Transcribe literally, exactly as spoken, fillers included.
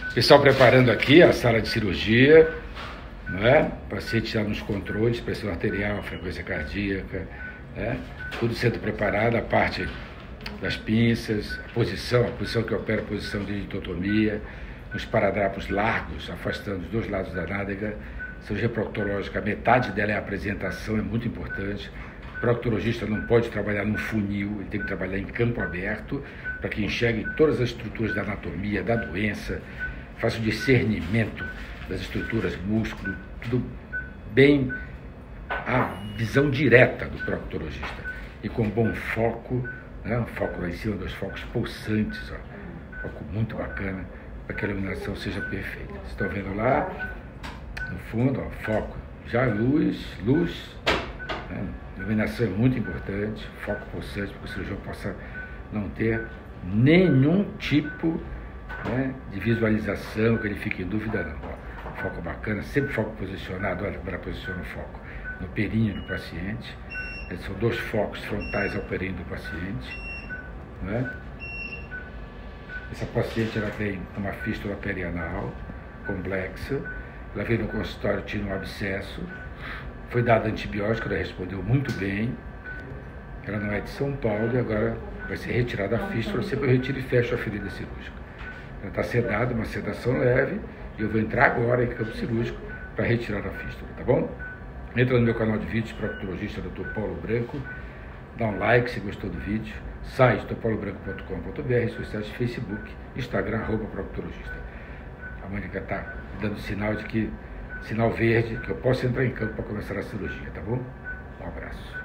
Pessoal preparando aqui a sala de cirurgia, não é? O paciente já nos controles, pressão arterial, frequência cardíaca, né? Tudo sendo preparado, a parte das pinças, a posição, a posição que opera a posição de litotomia, os paradrapos largos, afastando os dois lados da nádega. Cirurgia proctológica, a metade dela é a apresentação, é muito importante. O proctologista não pode trabalhar num funil, ele tem que trabalhar em campo aberto, para que enxergue todas as estruturas da anatomia, da doença, faça o discernimento das estruturas, músculo, tudo bem, a visão direta do proctologista. E com bom foco, né? Um foco lá em cima, dois focos pulsantes, ó, foco muito bacana, para que a iluminação seja perfeita. Vocês estão vendo lá, no fundo, ó, foco, já luz, luz, né? Iluminação é muito importante, foco pulsante, para que o cirurgião possa não ter nenhum tipo, né, de visualização, que ele fique em dúvida não. Ó, foco bacana, sempre foco posicionado, olha como ela posiciona o foco, no períneo do paciente. Esses são dois focos frontais ao períneo do paciente, né? Essa paciente ela tem uma fístula perianal complexa, ela veio no consultório, tinha um abscesso, foi dado antibiótico, ela respondeu muito bem, ela não é de São Paulo e agora vai ser retirada a fístula, sempre eu retiro e fecho a ferida cirúrgica. Ela está sedada, uma sedação leve, e eu vou entrar agora em campo cirúrgico para retirar a fístula, tá bom? Entra no meu canal de vídeos, proctologista doutor Paulo Branco, dá um like se gostou do vídeo, site doutor paulo branco ponto com ponto br, redes sociais, Facebook, Instagram, arroba proctologista. A Mônica está dando sinal de que, sinal verde, que eu posso entrar em campo para começar a cirurgia, tá bom? Um abraço.